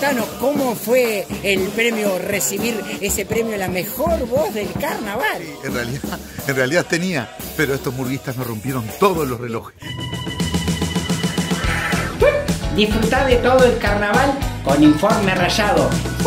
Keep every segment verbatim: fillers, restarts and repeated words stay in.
contanos cómo fue el premio, recibir ese premio a la mejor voz del carnaval. Sí, en realidad, en realidad tenía, pero estos murguistas me rompieron todos los relojes. Disfrutá de todo el carnaval con Informe Rayado.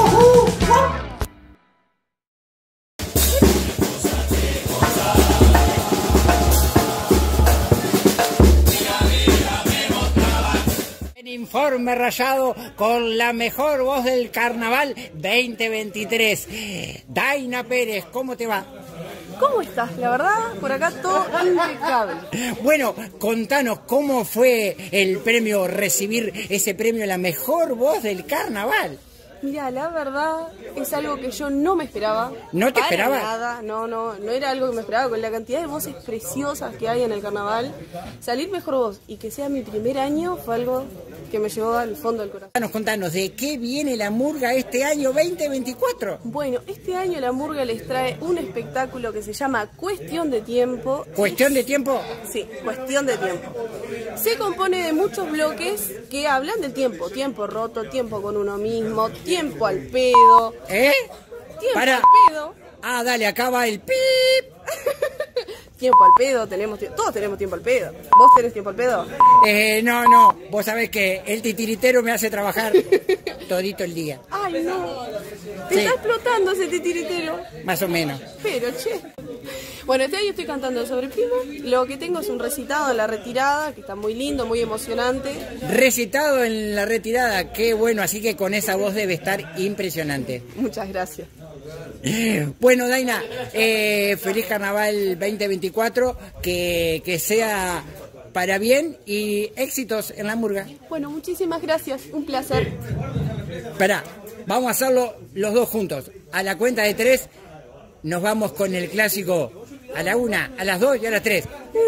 Informe Rayado con la mejor voz del carnaval veinte veintitrés. Daina Pérez, ¿cómo te va? ¿Cómo estás? La verdad, por acá todo impecable. Bueno, contanos cómo fue el premio, recibir ese premio a la mejor voz del carnaval. Mira, la verdad es algo que yo no me esperaba. ¿No te para esperabas? Nada, no, no, no era algo que me esperaba. Con la cantidad de voces preciosas que hay en el carnaval, salir mejor voz y que sea mi primer año fue algo que me llevó al fondo del corazón. Contanos, contanos, ¿de qué viene la murga este año veinte veinticuatro? Bueno, este año la murga les trae un espectáculo que se llama Cuestión de Tiempo. ¿Cuestión de tiempo? Sí, Cuestión de Tiempo. Se compone de muchos bloques que hablan del tiempo. Tiempo roto, tiempo con uno mismo, tiempo al pedo. ¿Eh? Tiempo Para. al pedo. Ah, dale, acá va el pip. Tiempo al pedo, tenemos tiempo, todos tenemos tiempo al pedo. ¿Vos tenés tiempo al pedo? Eh, no, no, vos sabés que el titiritero me hace trabajar todito el día. Ay, no. Te Sí. está explotando ese titiritero. Más o menos. Pero, che. Bueno, este año estoy cantando sobre Primo. Lo que tengo es un recitado en la retirada, que está muy lindo, muy emocionante. Recitado en la retirada, qué bueno, así que con esa voz debe estar impresionante. Muchas gracias. Bueno, Daina, eh, feliz carnaval veinte veinticuatro, que, que sea para bien y éxitos en la murga. Bueno, muchísimas gracias, un placer. Esperá, vamos a hacerlo los dos juntos. A la cuenta de tres nos vamos con el clásico a la una, a las dos y a las tres.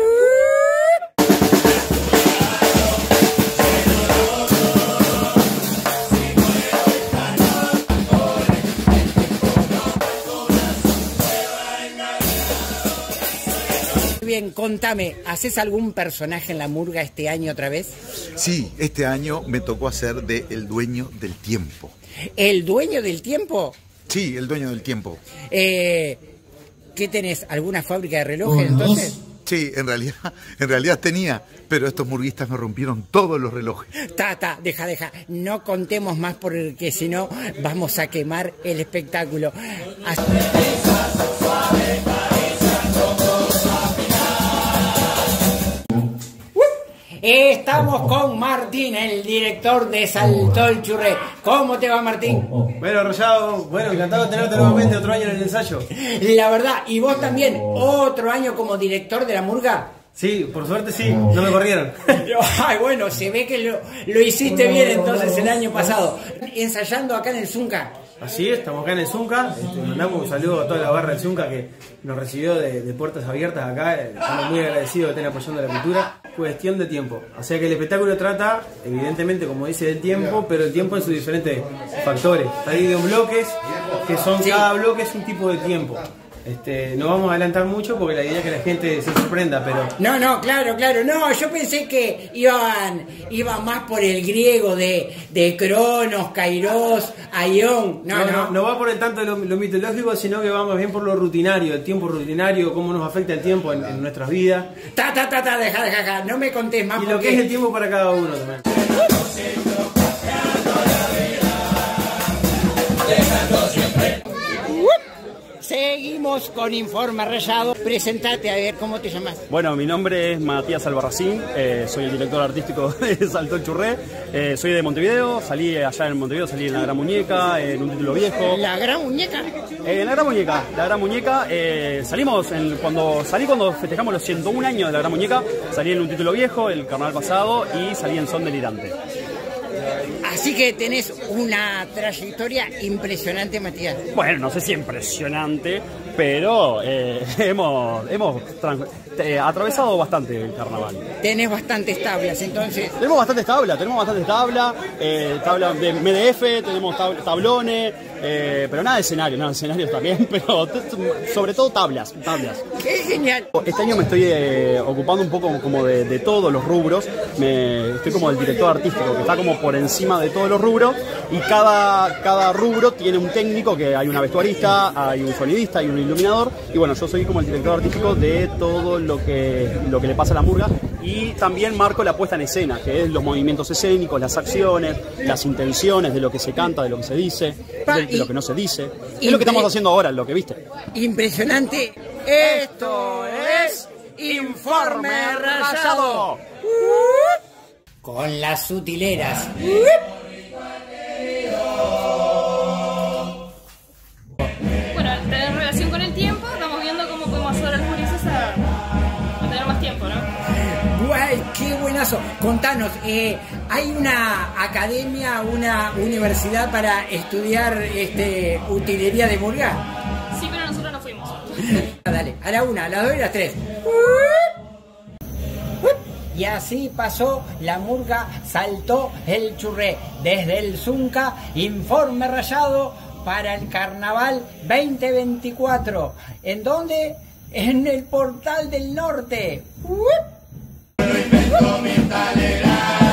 Bien, contame, ¿haces algún personaje en la murga este año otra vez? Sí, este año me tocó hacer de El Dueño del Tiempo. ¿El dueño del tiempo? Sí, el dueño del tiempo. Eh, ¿Qué tenés? ¿Alguna fábrica de relojes entonces? Sí, en realidad, en realidad tenía, pero estos murguistas me rompieron todos los relojes. Ta, ta, deja, deja, no contemos más porque si no vamos a quemar el espectáculo. Así... Estamos con Martín, el director de Saltó el Churré. ¿Cómo te va, Martín? Bueno, Rayado, bueno, encantado de tenerte nuevamente otro año en el ensayo. La verdad, ¿y vos también otro año como director de la murga? Sí, por suerte sí, no me corrieron. Ay, bueno, se ve que lo, lo hiciste bien entonces el año pasado, ensayando acá en el Zunca. Así es, estamos acá en el Zunca, este, mandamos un saludo a toda la barra del Zunca que nos recibió de, de puertas abiertas acá, estamos muy agradecidos de estén apoyando la cultura. Cuestión de tiempo, o sea que el espectáculo trata, evidentemente como dice, del tiempo, pero el tiempo en sus diferentes factores. Está dividido en bloques, que son, sí, cada bloque es un tipo de tiempo. Este, no vamos a adelantar mucho porque la idea es que la gente se sorprenda, pero... No, no, claro, claro, no, yo pensé que iban, iban más por el griego de, de Cronos, Kairos, Aión, no, no, no. No, no va por el tanto de lo, lo mitológico, sino que va más bien por lo rutinario, el tiempo rutinario, cómo nos afecta el tiempo en, en nuestras vidas. Ta, ta, ta, ta, deja, deja, deja, no me contés más. Y porque... lo que es el tiempo para cada uno también. Seguimos con Informe Rayado. Presentate, a ver, ¿cómo te llamas? Bueno, mi nombre es Matías Albarracín, eh, soy el director artístico de Saltó el Churré, eh, soy de Montevideo, salí allá en Montevideo, salí en La Gran Muñeca, en Un Título Viejo. ¿La Gran Muñeca? Eh, en La Gran Muñeca, La Gran Muñeca, eh, salimos, en, cuando salí cuando festejamos los ciento un años de La Gran Muñeca, salí en Un Título Viejo, el carnaval pasado, y salí en Son Delirante. Así que tenés una trayectoria impresionante, Matías. Bueno, no sé si impresionante, pero eh, hemos, hemos eh, atravesado bastante el carnaval. Tenés bastantes tablas, entonces. Tenemos bastantes tablas, tenemos bastantes tablas, eh, tablas de M D F, tenemos tab tablones, Eh, pero nada de escenario, nada de escenario también, pero sobre todo tablas, tablas. ¡Qué genial! Este año me estoy eh, ocupando un poco como de, de todos los rubros. Me, estoy como el director artístico, que está como por encima de todos los rubros, y cada, cada rubro tiene un técnico, que hay una vestuarista, hay un sonidista, hay un iluminador, y bueno, yo soy como el director artístico de todo lo que, lo que le pasa a la murga, y también marco la puesta en escena, que es los movimientos escénicos, las acciones, las intenciones de lo que se canta, de lo que se dice, de, de lo que no se dice. Es lo que estamos haciendo ahora, lo que viste. Impresionante. Esto es Informe Rayado. Con las utileras. Bueno, al tener relación con el tiempo, estamos viendo cómo podemos ayudar a los gurises a, a tener más tiempo, ¿no? ¡Guay! ¡Qué buenazo! Contanos, eh, ¿hay una academia, una universidad para estudiar este, utilería de murga? Sí, pero nosotros no fuimos. Dale, a la una, a las dos y a las tres. Y así pasó la murga, saltó el churré. Desde el Zunca, Informe Rayado para el Carnaval veinte veinticuatro. ¿En dónde? En el Portal del Norte. ¡Uh!